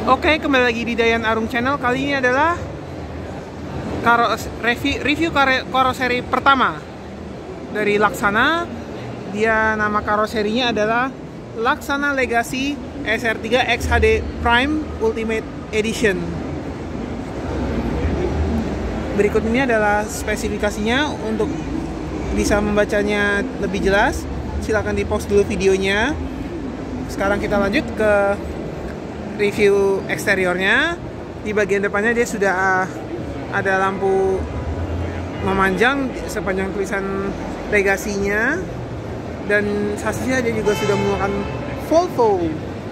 Oke, kembali lagi di Dayan Arung Channel. Kali ini adalah review karoseri pertama dari Laksana. Dia nama karoserinya adalah Laksana Legacy SR3 XHD Prime Ultimate Edition. Berikut ini adalah spesifikasinya. Untuk bisa membacanya lebih jelas, silahkan di pause dulu videonya. Sekarang kita lanjut ke review eksteriornya. Di bagian depannya dia sudah ada lampu memanjang sepanjang tulisan legasinya, dan sasisnya dia juga sudah menggunakan Volvo.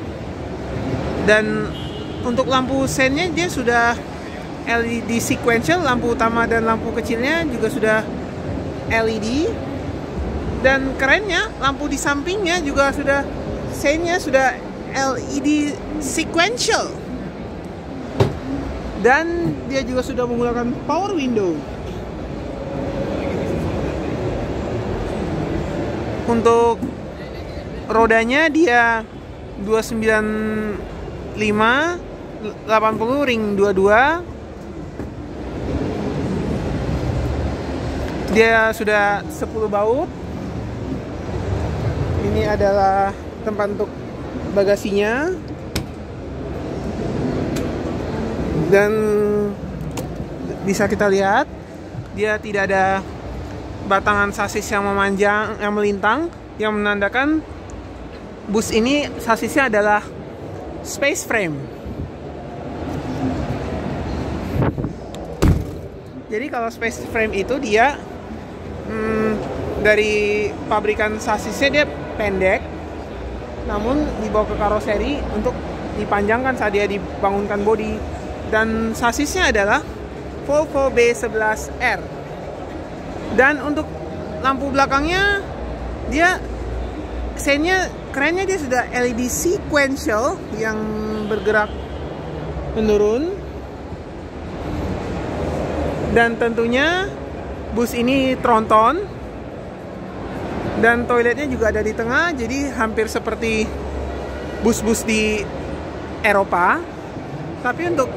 Dan untuk lampu sennya dia sudah LED sequential, lampu utama dan lampu kecilnya juga sudah LED. Dan kerennya, lampu di sampingnya juga sudah sennya sudah LED sequential. Dan dia juga sudah menggunakan power window. Untuk rodanya dia 295 80 ring 22. Dia sudah 10 baut. Ini adalah tempat untuk bagasinya. Dan bisa kita lihat dia tidak ada batangan sasis yang memanjang, yang melintang, yang menandakan bus ini sasisnya adalah space frame. Jadi kalau space frame itu dia dari pabrikan sasisnya dia pendek, namun dibawa ke karoseri untuk dipanjangkan saat dia dibangunkan bodi. Dan sasisnya adalah Volvo B11R. Dan untuk lampu belakangnya dia sennya kerennya, dia sudah LED sequential yang bergerak menurun. Dan tentunya bus ini tronton, dan toiletnya juga ada di tengah, jadi hampir seperti bus-bus di Eropa. Tapi untuk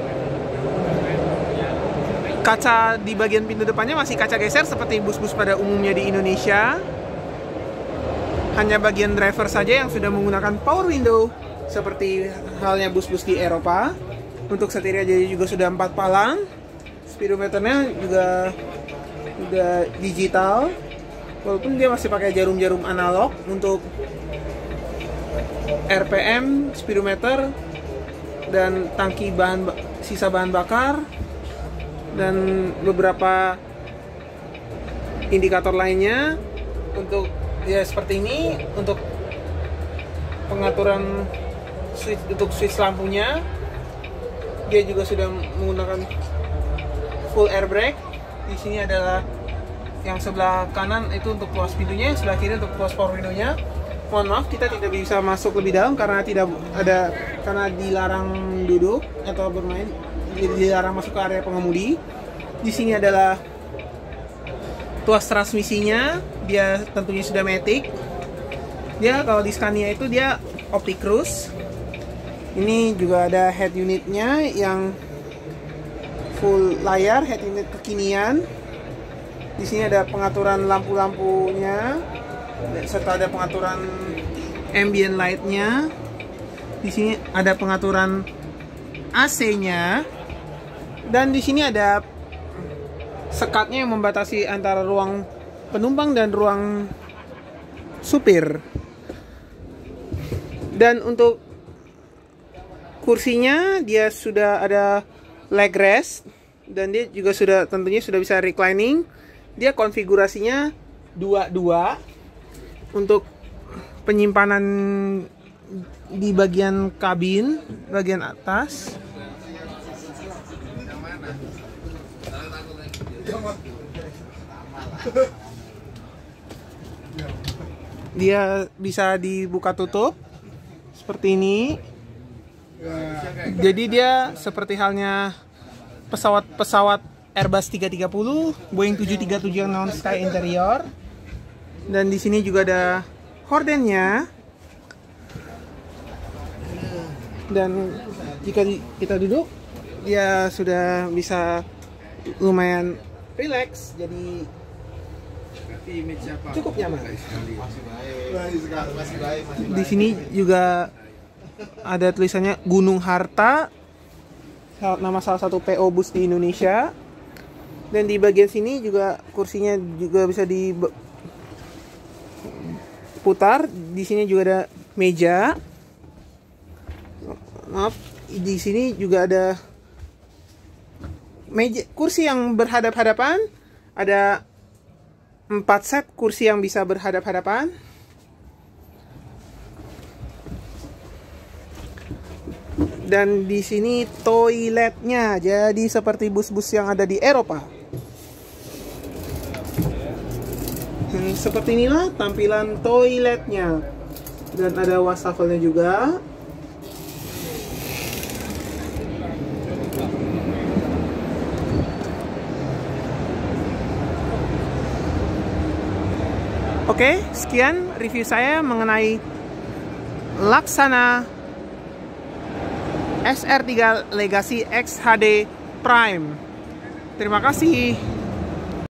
kaca di bagian pintu depannya masih kaca geser seperti bus-bus pada umumnya di Indonesia. Hanya bagian driver saja yang sudah menggunakan power window seperti halnya bus-bus di Eropa. Untuk setirnya jadi juga sudah 4 palang. Speedometernya juga udah digital, walaupun dia masih pakai jarum-jarum analog untuk RPM, speedometer, dan tangki sisa bahan bakar, dan beberapa indikator lainnya. Untuk ya seperti ini, untuk pengaturan switch lampunya dia juga sudah menggunakan full air brake. Di sini adalah yang sebelah kanan itu untuk close pintunya, sebelah kiri untuk close power window-nya. Mohon maaf, kita tidak bisa masuk lebih dalam karena karena dilarang duduk atau bermain, dilarang masuk ke area pengemudi. Di sini adalah tuas transmisinya, dia tentunya sudah matic. Dia kalau di Scania itu dia opti cruise. Ini juga ada head unitnya yang full layar, head unit kekinian. Di sini ada pengaturan lampu-lampunya, serta ada pengaturan ambient light-nya. Di sini ada pengaturan AC-nya, dan di sini ada sekatnya yang membatasi antara ruang penumpang dan ruang supir. Dan untuk kursinya dia sudah ada leg rest, dan dia juga tentunya sudah bisa reclining. Dia konfigurasinya 2-2 untuk penyimpanan di bagian kabin bagian atas. Dia bisa dibuka tutup seperti ini. Jadi dia seperti halnya pesawat Airbus 330, Boeing 737 yang non sky interior. Dan di sini juga ada hordennya. Dan jika kita duduk, dia sudah bisa lumayan relax, jadi cukup nyaman. Di sini juga ada tulisannya Gunung Harta, nama salah satu PO bus di Indonesia. Dan di bagian sini juga kursinya juga bisa diputar. Di sini juga ada meja. Maaf, di sini juga ada meja kursi yang berhadap-hadapan. Ada 4 set kursi yang bisa berhadap-hadapan. Dan di sini toiletnya, jadi seperti bus-bus yang ada di Eropa. Seperti inilah tampilan toiletnya. Dan ada wastafelnya juga. Oke, sekian review saya mengenai Laksana SR3 Legacy X HD Prime. Terima kasih.